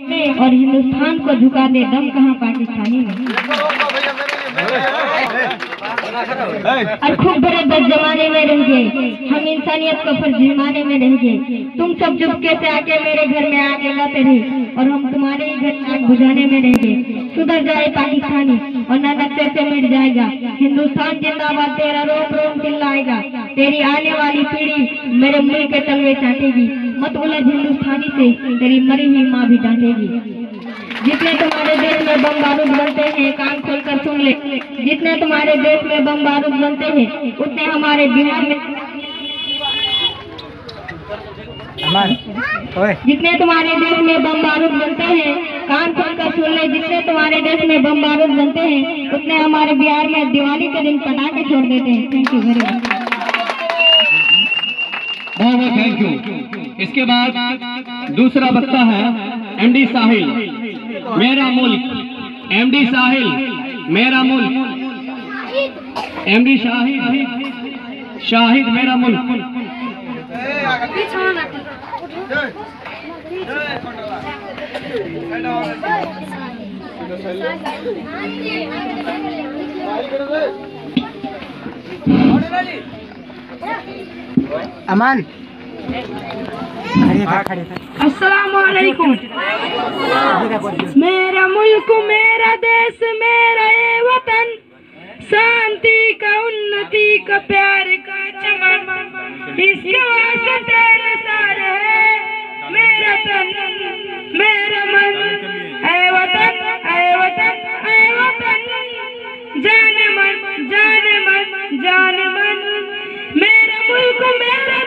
और हिंदुस्तान को झुका दे, दम कहाँ पाकिस्तानी में। और खूब बड़े बद जमाने में रह गए, हम इंसानियत को फर्जीमाने में रह गए। तुम सब चुपके से आके मेरे घर में आके गाते रहे और हम तुम्हारे ही घर में आग बुझाने में रह गए। सुधर जाए पाकिस्तानी और ना नक्शे से मिट जाएगा। हिंदुस्तान जिंदाबाद, तेरा रोम रोम चिल्लाएगा। तेरी आने वाली पीढ़ी मेरे मुल्क के तलवे चाटेगी। मत उलझ हिंदुस्तानी से, तेरी मरी हुई माँ भी डांटेगी। जितने तुम्हारे देश में बम बारूद बनते हैं, कान खोलकर सुन ले, जितने तुम्हारे देश में बम बारूद बनते हैं उतने हमारे बिहार में, जितने तुम्हारे देश में बम बारूद बनते हैं, कान खोलकर सुन ले, जितने तुम्हारे देश में बम बारूद बनते हैं उतने हमारे बिहार में दिवाली के दिन पटाखे छोड़ देते हैं। Thank you very much. बहुत बहुत थैंक यू। इसके बाद दूसरा वक्ता है एमडी साहिल, मेरा मुल्क। एमडी साहिल, मेरा मुल्क। एमडी शाहिद, मेरा मुल्क। अमान अस्सलामुअलैकुम। मेरा मुल्क, मेरा देश, मेरा ये वतन, शांति का, उन्नति का, प्यार का चमन, इसके वास्ते निसार है मेरा तन, मेरा मन। ऐ वतन, ऐ वतन, ऐ वतन, जान मन, जान मन, जान मन। मेरा मुल्क, मेरा